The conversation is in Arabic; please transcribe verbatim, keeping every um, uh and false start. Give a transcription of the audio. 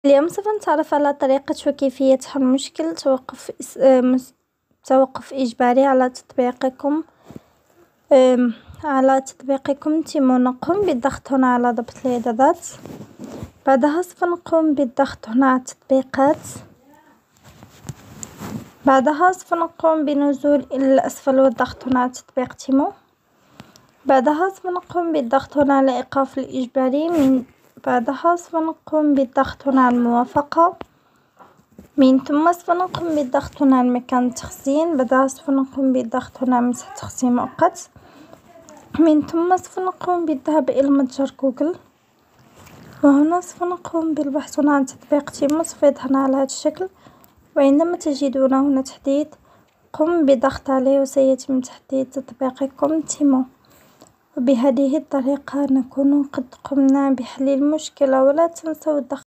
اليوم سوف نتعرف على طريقة وكيفية حل مشكل توقف إس... آه، مس- توقف إجباري على تطبيقكم آم، على تطبيقكم تيمو. نقوم بالضغط هنا على ضبط الإعدادات، بعدها سوف نقوم بالضغط هنا على التطبيقات، بعدها سوف نقوم بنزول إلى الأسفل والضغط هنا على تطبيق تيمو، بعدها سوف نقوم بالضغط هنا على إيقاف الإجباري، من بعدها سوف نقوم بالضغط هنا على الموافقة، من ثم سوف نقوم بالضغط هنا على مكان التخزين، بعدها سوف نقوم بالضغط هنا على مسح تخزين مؤقت، من ثم سوف نقوم بالذهاب إلى متجر جوجل، وهنا سوف نقوم بالبحث هنا عن تطبيق تيمو. سوف يظهر على هذا الشكل، وعندما تجدون هنا تحديث قم بضغط عليه وسيتم تحديث تطبيقكم تيمو. وبهذه الطريقة نكون قد قمنا بحل المشكلة، ولا تنسوا الضغط